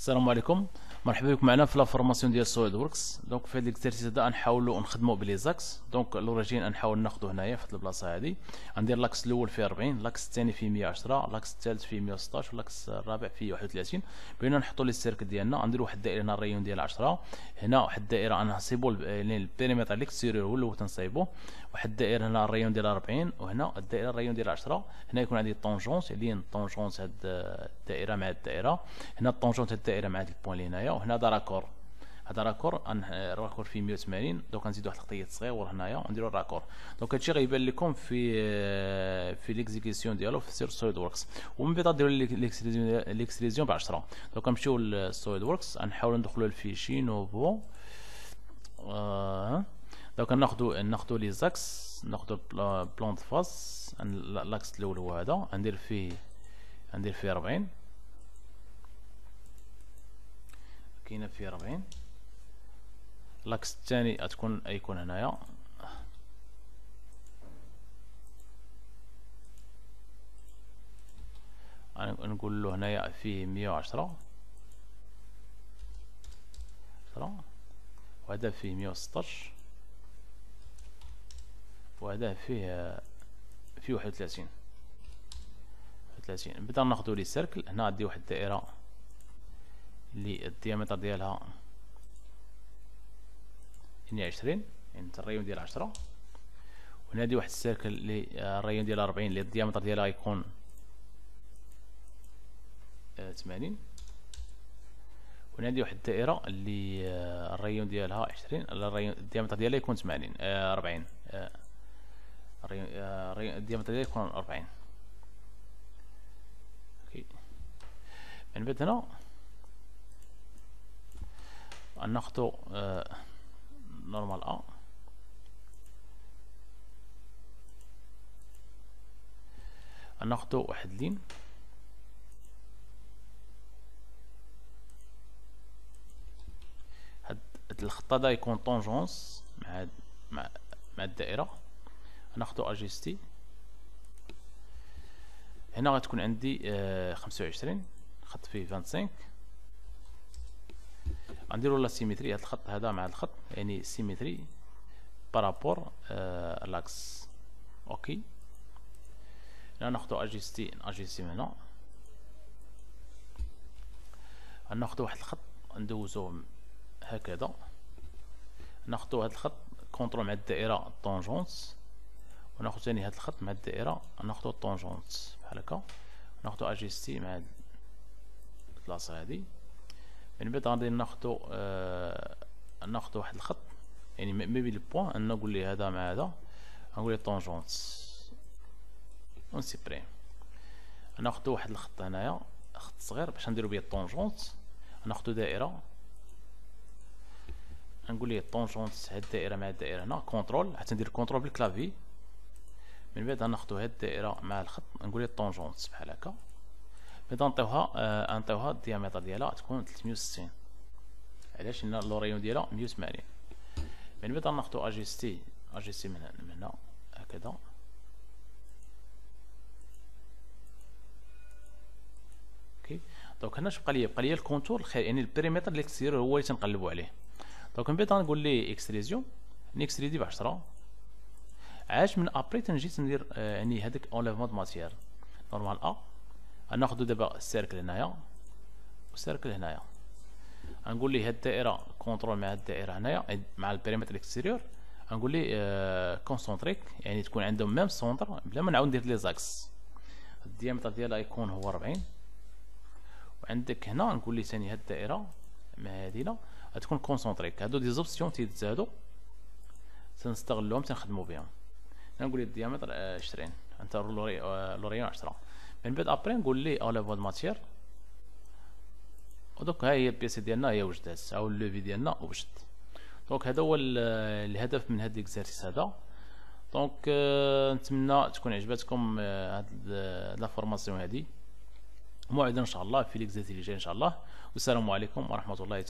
السلام عليكم، مرحبا بكم معنا في لا فورماسيون ديال سوليد وركس. دونك في هذا الاكسرسيس هذا غنحاولوا نخدموا بلي زاكس. دونك لوريجين غنحاول ناخذو هنايا في هذه البلاصه هذه. غندير لاكس الاول فيه 40، لاكس الثاني فيه 110، لاكس الثالث فيه 116، واللاكس الرابع فيه 31. بغينا نحطوا لي السيركل ديالنا، غندير واحد الدائره هنا الريون ديال 10، هنا واحد الدائره غنصيبوا البيريمتر الاكستيريور هو اللي تنصايبوه، واحد الدائره هنا الريون ديال 40، وهنا الدائره الريون ديال 10. هنا يكون عندي طونجونس، اللي الطونجونس هاد الدائره مع الدائره، هنا الطونجونس هاد الدائره مع هاد البوين اللي هنايا، وهنا هذا راكور. هذا راكور فيه 180. دونك غنزيدو واحد الخطيط صغير هنايا ونديرو الراكور. دونك هادشي غيبان لكم في ليكزيكسيون ديالو في سوليد وركس. ومن بعد غديروا ليكستريزيون ب 10. دونك نمشيو للسوليد وركس، غنحاولوا ندخلوا للفيشي نوفو. دونك ناخذوا لي زاكس، ناخذوا بلون فاس. لاكس الاول هو هذا، غندير فيه 40، كاينه فيه 40. لاكس الثاني يكون هنايا، نقول له هنايا فيه 110، وهذا فيه 116، وهذا فيه 31. نبدا ناخذوا لي سيركل. هنا عندي واحد الدائره اللي الديامتر ديالها يعني 20، يعني الريون ديال 10. وهنا عندي واحد السيركل اللي الريون ديال 40 اللي الديامتر ديالها يكون 80. وهنا عندي واحد الدائره اللي الريون ديالها 20، الديامتر ديالها يكون 40. الديامتر ديالها يكون 40. اوكي. من بعد هنا ناخذو نورمال ناخذو واحد لين. هاد الخط هذا يكون طونجونس مع الدائره. ناخذو اجيستي. هنا غتكون عندي 25، خط فيه 25. غنديرو لا سيميتري، هاد الخط هذا مع الخط يعني سيميتري بارابور لاكس. اوكي. هنا ناخذو اجيستي من هنا، ناخذو واحد الخط ندوزو هكذا، ناخذو هاد الخط كونترول مع الدائره طونجونس، وناخذ ثاني هاد الخط مع الدائره ناخذو طونجونس بحال هكا، ناخذو اجيستي مع البلاصه هادي. من بعد غادي ناخذو واحد الخط يعني ما بين البوان، نقول لي هذا مع هذا، نقول لي طونجونس ونسيبريم. ناخذو واحد الخط هنايا، خط صغير باش نديرو بيه الطونجونس. ناخذو دائره، نقول ليه طونجونس هاد الدائره مع الدائره هنا كونترول، حتى ندير كونترول بالكلافي. من بعد ناخذو هاد الدائره مع الخط، نقول ليه طونجونس بحال هكا. بعد نعطيوها الديامتر ديالها تكون 360. علاش؟ لان لوريون ديالها 180. من بعد ناخذو اجيستي من هنا هكذا. اوكي. دونك هنا اش بقى لي الكونتور يعني البريمتر الاكستيريور هو اللي تنقلبوا عليه. دونك من بعد غنقول ليه اكستريزيون، نيكستريدي ب 10. عاش من ابري تنجي ندير يعني هذاك اونليفمون دو ماتيير نورمال ناخذ دابا السيركل هنايا والسيركل هنايا. غنقول ليه هاد الدائره كونترول مع الدائره هنايا مع البريمتر الاكستيريور، غنقول ليه كونسونتريك يعني تكون عندهم ميم سونتر بلا ما نعاود ندير لي زاكس. الديامتر ديالها يكون هو 40. وعندك هنا نقول ليه ثاني هاد الدائره مع هادينا غتكون كونسونتريك. هادو دي زوبسيون تيتزادو تنستغلوهم تنخدمو بهم. نقول ليه الديامتر 20، انت لوريون 10. من بعد ابري نقول ليه اونليفمون دو ماتيير. ودوك ها هي البيسي ديالنا هي وجدات، او اللوفي ديالنا وجد. دونك هذا هو الهدف من هذا الاكزرسيس هذا. دونك نتمنى تكون عجبتكم هاد لا فورماسيون هادي. موعد ان شاء الله في الاكزرسيس اللي جاي ان شاء الله. والسلام عليكم ورحمه الله.